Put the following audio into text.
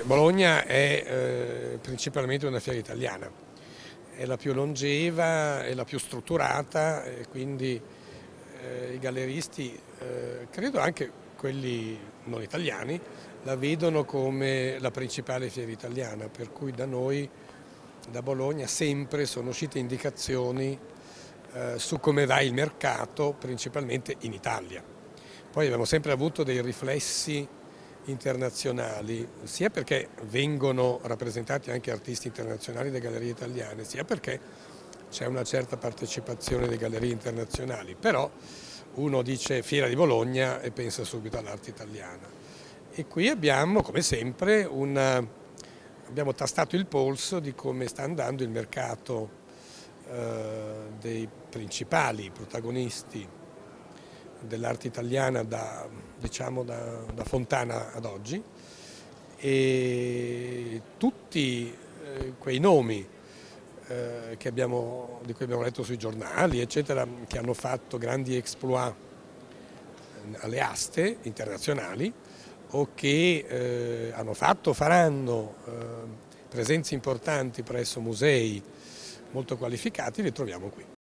Bologna è principalmente una fiera italiana, è la più longeva, è la più strutturata e quindi i galleristi, credo anche quelli non italiani, la vedono come la principale fiera italiana, per cui da noi, da Bologna, sempre sono uscite indicazioni su come va il mercato, principalmente in Italia. Poi abbiamo sempre avuto dei riflessi internazionali, sia perché vengono rappresentati anche artisti internazionali delle gallerie italiane, sia perché c'è una certa partecipazione delle gallerie internazionali, però uno dice Fiera di Bologna e pensa subito all'arte italiana. E qui abbiamo, come sempre, abbiamo tastato il polso di come sta andando il mercato dei principali protagonisti dell'arte italiana diciamo da Fontana ad oggi, e tutti quei nomi di cui abbiamo letto sui giornali, eccetera, che hanno fatto grandi exploit alle aste internazionali o che hanno fatto o faranno presenze importanti presso musei molto qualificati, li troviamo qui.